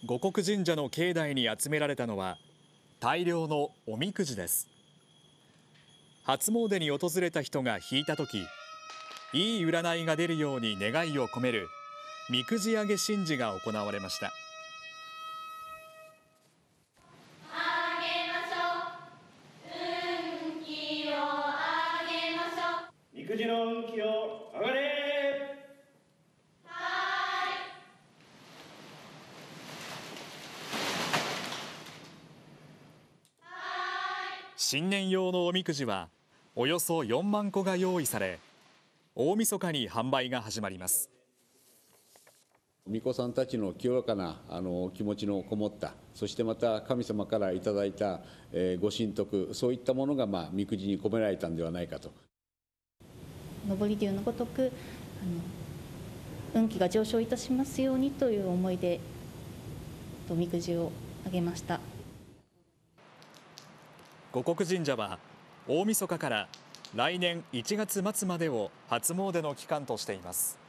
護国神社の境内に集められたのは大量のおみくじです。初詣に訪れた人が引いたとき、いい占いが出るように願いを込めるみくじ上げ神事が行われました。 みくじの運気を上がれ。 新年用のおみくじはおよそ4万個が用意され、大晦日に販売が始まります。 巫女さんたちの清らかな気持ちのこもった、そしてまた神様からいただいたご神徳、そういったものがみくじに込められたんではないかと。 昇り龍のごとく運気が上昇いたしますようにという思いでおみくじをあげました。 護国神社は大晦日から来年1月末までを初詣の期間としています。